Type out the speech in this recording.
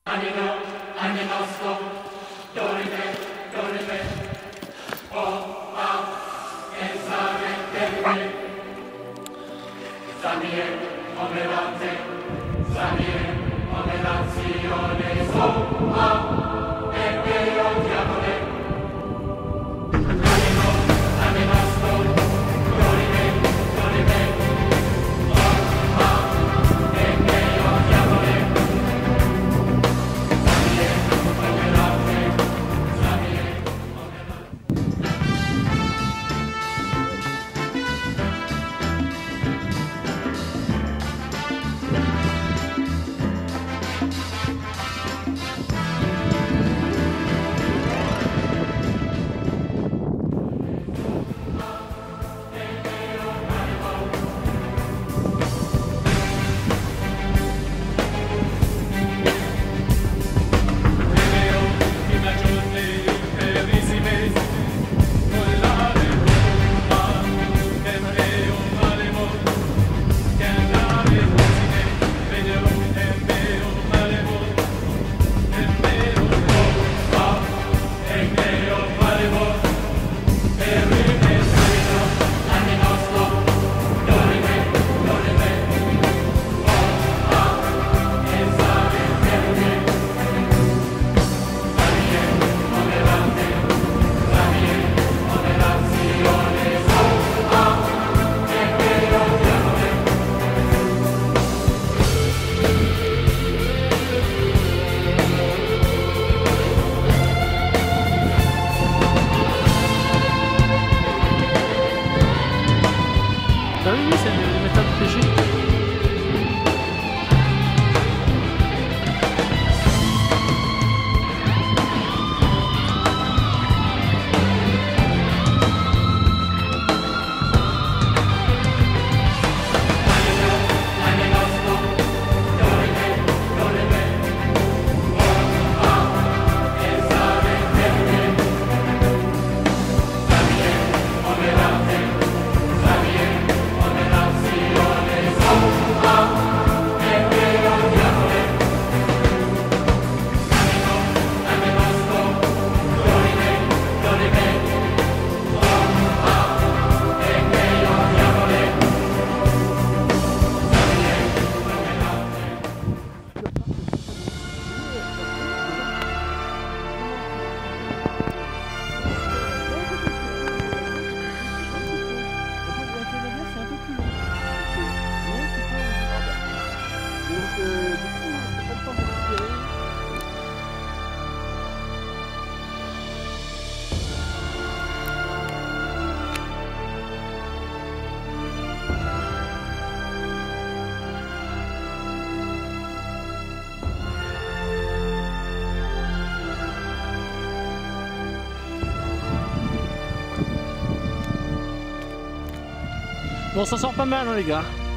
Animo, animosco, dorime, dorime, o a pensare perché. Zamie, omerate, zamie, omerazione, so a e vero diavole. Animo, animosco, dorime, dorime, o a e vero diavole. Zamie, omerate, zamie, omerate. T'as vu, c'est des méthodes de pêcher. Bon, ça sort pas mal, hein, les gars.